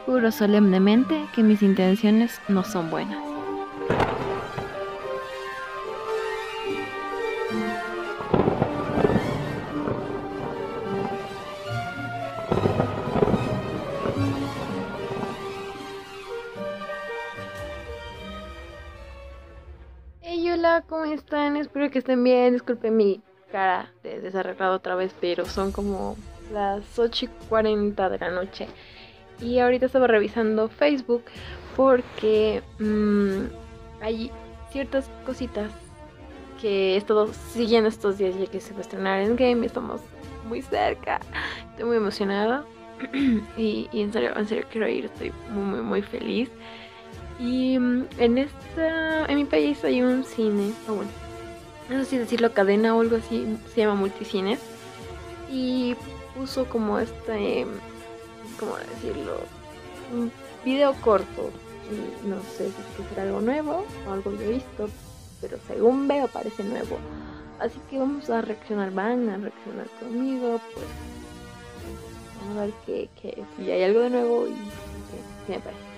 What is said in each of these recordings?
Juro solemnemente que mis intenciones no son buenas. Hey, hola, ¿cómo están? Espero que estén bien. Disculpen mi cara de desarreglado otra vez, pero son como las 8:40 de la noche. Y ahorita estaba revisando Facebook porque hay ciertas cositas que he estado siguiendo estos días ya que se va a estrenar Endgame y estamos muy cerca. Estoy muy emocionada y en serio quiero ir, estoy muy feliz. Y en mi país hay un cine, o bueno, no sé si decirlo cadena o algo así, se llama Multicines. Y puso como ¿cómo decirlo? Un video corto. Y no sé si es que será algo nuevo o algo ya visto, pero según veo parece nuevo. Así que vamos a reaccionar, van a reaccionar conmigo, pues vamos a ver si hay algo de nuevo y qué me parece.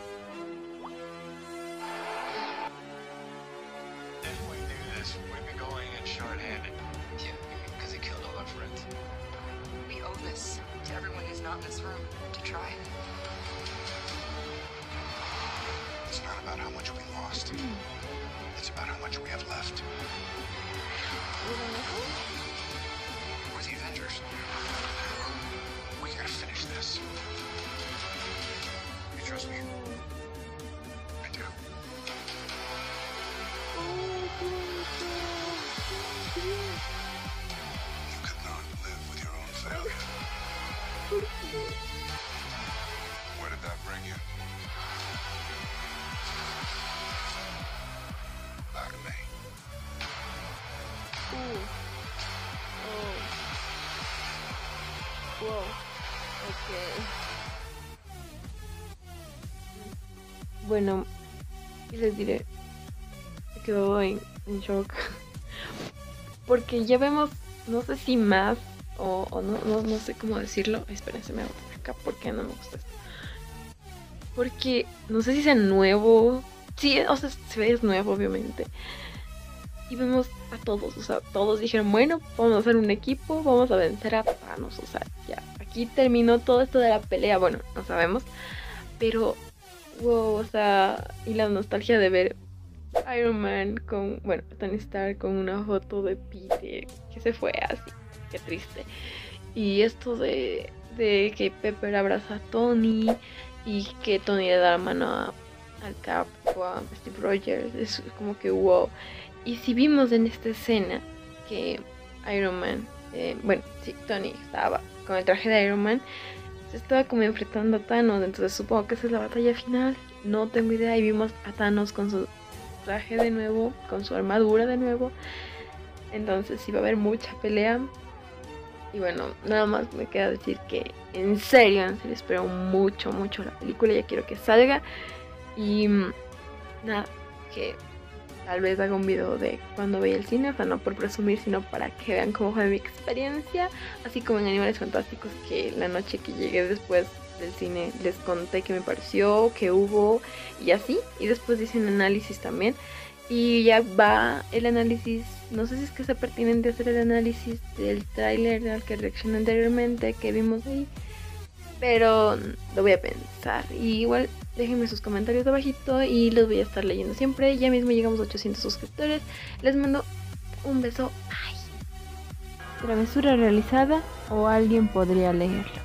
If we do this, we'd be going in short-handed. Yeah, because he killed all our friends. We owe this to everyone who's not in this room to try. It's not about how much we lost. It's about how much we have left. We're the Avengers. We gotta finish this. You trust me? I do. You could not live with your own failure. Where did that bring you? Back to me. Wow, ok. Bueno, y les diré, me quedo en shock. Porque ya vemos, no sé si más o no sé cómo decirlo. Espérense, me hago por acá porque no me gusta esto. Porque no sé si sea nuevo. Sí, o sea, se ve es nuevo, obviamente. Y vemos a todos, o sea, todos dijeron, bueno, vamos a hacer un equipo, vamos a vencer a Thanos, o sea, ya, aquí terminó todo esto de la pelea, bueno, no sabemos, pero, wow, o sea, y la nostalgia de ver Iron Man con, bueno, Tony Stark con una foto de Peter, que se fue así, qué triste, y esto de que Pepper abraza a Tony, y que Tony le da la mano al Cap o a Steve Rogers, es como que wow. Y si vimos en esta escena que Iron Man, bueno, sí, Tony estaba con el traje de Iron Man, se estaba como enfrentando a Thanos, entonces supongo que esa es la batalla final, no tengo idea, y vimos a Thanos con su traje de nuevo, con su armadura de nuevo, entonces sí va a haber mucha pelea. Y bueno, nada más me queda decir que en serio espero mucho la película, ya quiero que salga. Y nada, que tal vez haga un video de cuando veía el cine, o sea, no por presumir, sino para que vean cómo fue mi experiencia, así como en Animales Fantásticos, que la noche que llegué después del cine les conté qué me pareció, qué hubo y así, y después hice un análisis también, y ya va el análisis, no sé si es que sea pertinente hacer el análisis del tráiler al que reaccioné anteriormente, que vimos ahí, pero lo voy a pensar. Y igual déjenme sus comentarios abajito y los voy a estar leyendo siempre. Ya mismo llegamos a 800 suscriptores. Les mando un beso. Bye. Travesura realizada o alguien podría leerla.